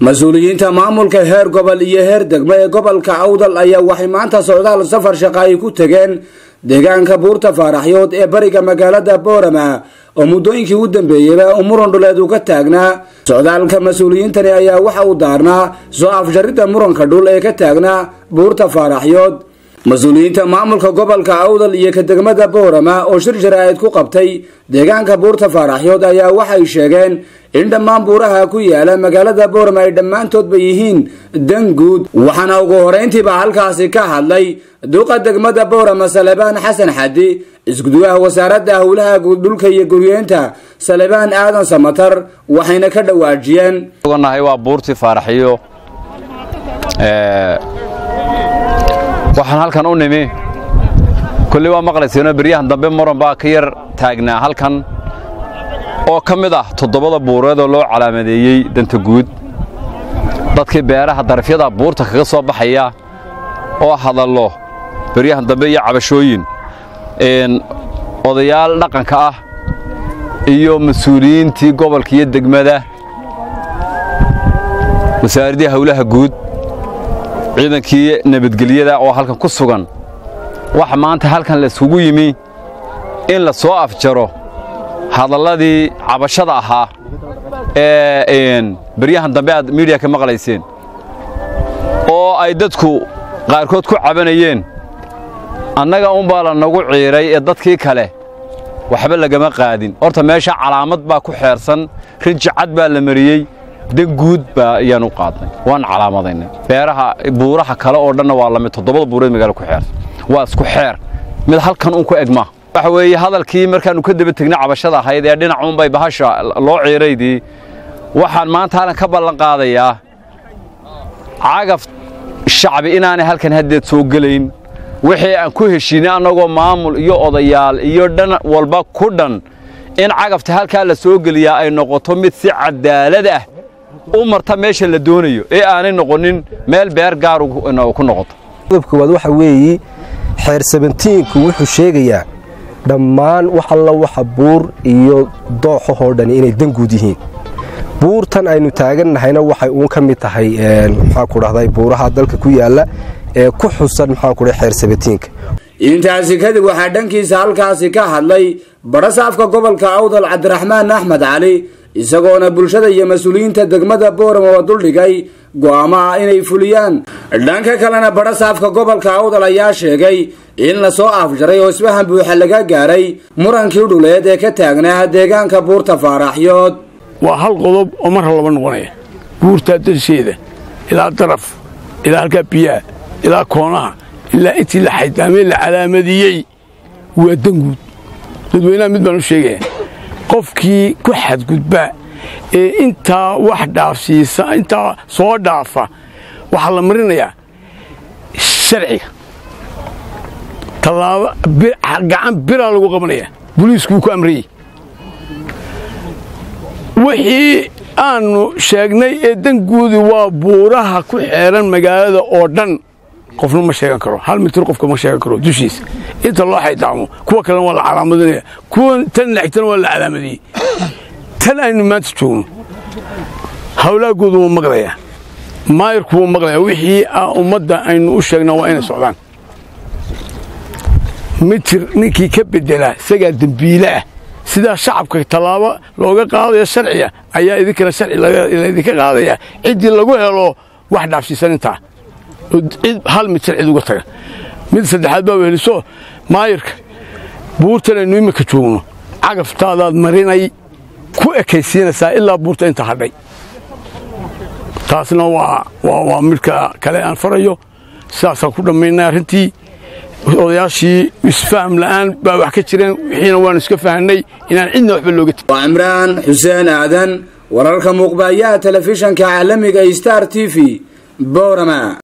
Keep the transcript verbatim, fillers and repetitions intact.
mas-uuliyiinta maamulka heer gobol iyo heer degmo ee gobolka Awdal ayaa waxay maanta socdaal safar shaqo ay ku tageen deegaanka Buurta Faaraxyood ee bariga magaalada Boorama oo muddooyinkii u dambeeyay muran dhuleed uu ka taagnaa. socdaalka mas-uuliyiintani ayaa waxa uu daarnaa soo afjaridda muranka dhul ee ka taagnaa Buurta Faaraxyood. mas-uuliyiinta maamulka gobolka Awdal iyo ka degmada Boorama oo shir jaraa'id ku qabtay deegaanka Buurta Faaraxyood ayaa waxay sheegeen in dhammaan buuraha ku yaala magaalada Boorama ay dhammaantoodba yihiin dan guud. waxaana ugu horeyntiiba halkaasi ka hadlay duqa degmada Boorama Salebaan Xasan Xadi, iskuduwaha wasaaradda howlaha dhulka iyo guryeenta Salebaan Aadan Samatar, waxayna ka dhawaajiyeen ognahay waa Buurta Faaraxyood ee waxaan halkan u nimi kulli waa maqlaysayna bariyahan dambe muran baa ka yar taagnaa halkan oo kamid ah toddobada buureed oo loo calaamadeeyay danta guud. dadkii beeraha darafyada buurta kaga soo baxaya oo hadallo bariyahan dambe iyo cabashooyin een odayaal dhaqanka ah iyo mas'uuliyiintii gobolka iyo degmada wasaaradda howlaha guud ciidankii nabadgelyada oo halkan ku sugan. waxa maanta halkan la isugu yimi in la soo afjaro hadalladii cabashada ahaa ee een bariyahan dambe aad media ka maqlayseen oo ay dadku qaarkood ku cabanayeen annaga un baa la nagu ciiray ee dadkii kale waxba lagama qaadin. horta meesha calaamad baa ku xeersan, rijcad baa la mariyay, dan guud baa ayaan u qaadnay, waan calaamadaynay. beeraha buuraha kale oo dhan waa la mid toddobada buureed magaalada ku xeersan waa isku xeer mid halkan uu ku egma. waxa weeye hadalkii markaan ka daba tagnay cabashada ahayd ee dhinacuun bay bahasha loo ciiraydii. waxaan maanta halkan ka ballan qaadayaa cagaf shacbi inaanay halkan haddeed soo gelayn. wixii aan ku heshiinay anagoo maamul iyo odayaal iyo dhan walba ku dhan in cagafta halkaa la soo geliyaa ay noqoto mid si cadaalad ah u marta meesha la doonayo ee aanay noqonin meel beer gaar ku noqoto. qodobka waxa weeye xeer sabentiinku wuxuu sheegayaa dhammaan waxa la waxa buur iyo dooxo hoodhan inay dan guud yihiin. buurtan aynu taaganahayna waxay uun ka mid tahay een waxa ku dhahday buuraha dalka ku yaala ee ku xusan maxaan ku dhahay xeer sabentiinka. intaasi kadib waxaa dhankiisa halkaasi ka hadlay barasaafka gobolka Awdal Cabdiraxmaan Axmed Cali, isagoona bulshada iyo mas'uuliyiinta degmada Boorama oo duldhigay go'aamaha inay fuliyaan. dhanka kalena barasaafka gobolka Awdal ayaa sheegay in la soo afjaray oo isfahan buuxa laga gaaray murankii dhuleed ee ka taagnaa deegaanka Buurta Faaraxyood. waa hal qodob oo mar laba noqonaya buurta dalsheeda ilaa daraf ilaa halka biyaha ilaa koonaha ilaa intii la xaydaamay la calaamadiyay waa dan guud. dadweynaha mid baan u sheegaya qofkii ku xadgudba ee intaa wax dhaafsiisa intaa soo dhaafa waxa la marinayaa sharciga talaabo gacan bira lagu qabanaya booliisku ku amriyay. wixii aanu sheegnay ee dan guudi waa buuraha ku xeeran magaalada oo dhan qofna ma sheegan karo, hal mitir qofka ma sheegan karo dushiisa inta loo xaydaamo. kuwa kale waa la calaamadinaya, kuwa tan lixtan waa la calaamadiyay. tan aynu maanta joogno howlaha guud wuu maqlayaa, maayirku wuu maqlayaa. wixii ummadda aynu u sheegnaa waa inay socdaan. mitir ninkii ka bedela isagaa dembiile ah. sidaa shacabka tallaabo looga qaadayo sharciga ayaa idinkana sharci laydinka qaadaya ciddii lagu helo wax dhaafsiisan intaa hal mid sharci uga taga. mid saddexaad baa weheliso maayirka buurtan aynu imika joogno cagaftaadaad marinay ku ekaysiinaysaa ilaa buurta inta hadhay. taasna waa waa midka kale aan farayo. sidaasaan ku dhammaynay arrintii. odayaashii isfaham la'aan baa wax ka jireen, wixiina waan iska fahanay inaan cidna waxba looga tegin. waa Imraan Xuseen Aadan, wararka muuqbaaya telefishanka caalamiga Star T V Boorama.